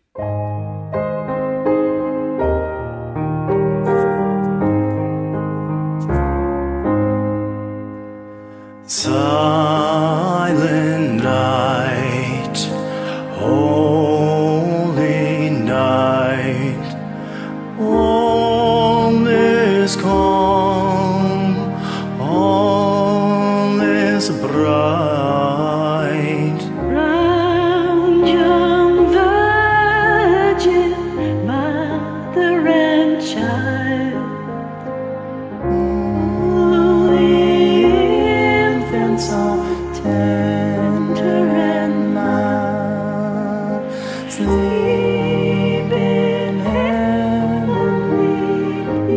Silent night, holy night, all is calm, all is bright. Round young virgin, mother and child, so tender and mild, sleep in heavenly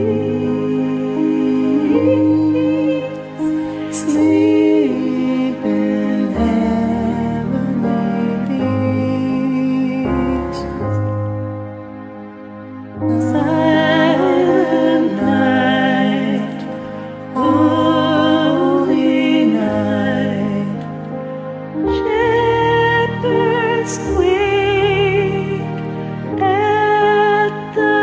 peace, sleep in heavenly peace. Silent night, holy night, shepherds quake at the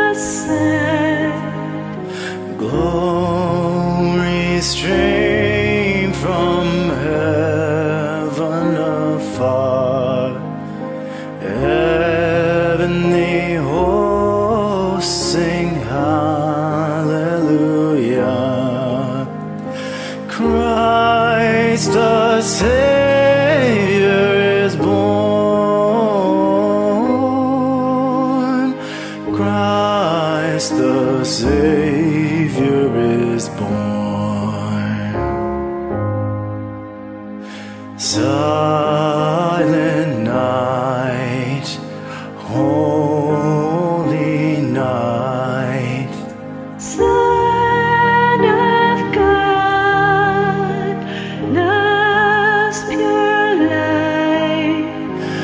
sound. Glory stream from heaven afar, heavenly hosts sing hallelujah. Christ the Savior is born. Christ the Savior is born. Silent night, holy night, Son of God, love's pure light,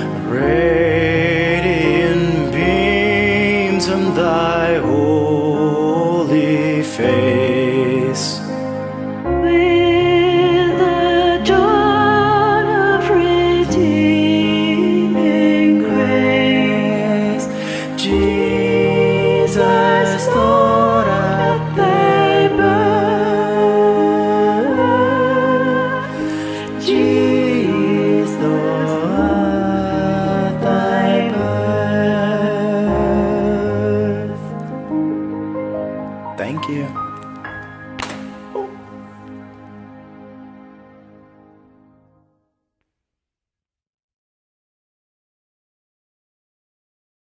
radiant beams from thy holy face. with the dawn of redeeming grace. Jesus, Lord, at thy birth, Jesus, Lord, at thy birth. Thank you.